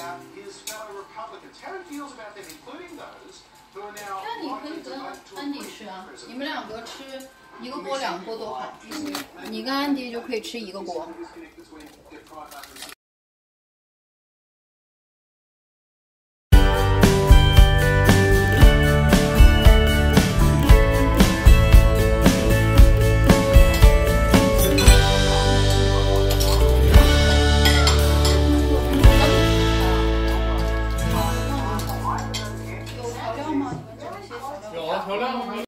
那你可以跟安迪吃啊，你们两个吃一个锅2锅都好。你跟安迪就可以吃一个锅。有调料吗？你们讲一些调料。有调料吗？